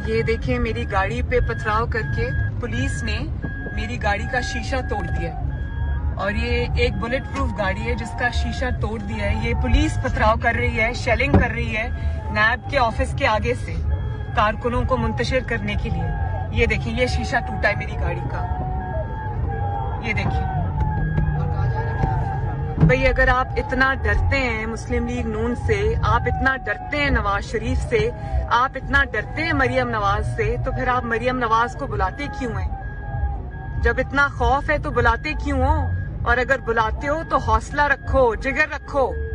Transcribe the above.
ये देखिए, मेरी गाड़ी पे पथराव करके पुलिस ने मेरी गाड़ी का शीशा तोड़ दिया और ये एक बुलेट प्रूफ गाड़ी है जिसका शीशा तोड़ दिया है। ये पुलिस पथराव कर रही है, शेलिंग कर रही है नैब के ऑफिस के आगे से कारकुनों को मुंतशिर करने के लिए। ये देखिए, ये शीशा टूटा है मेरी गाड़ी का। ये देखिए भाई, अगर आप इतना डरते हैं मुस्लिम लीग नून से, आप इतना डरते हैं नवाज शरीफ से, आप इतना डरते हैं मरियम नवाज से, तो फिर आप मरियम नवाज को बुलाते क्यों हैं? जब इतना खौफ है तो बुलाते क्यों हो? और अगर बुलाते हो तो हौसला रखो, जिगर रखो।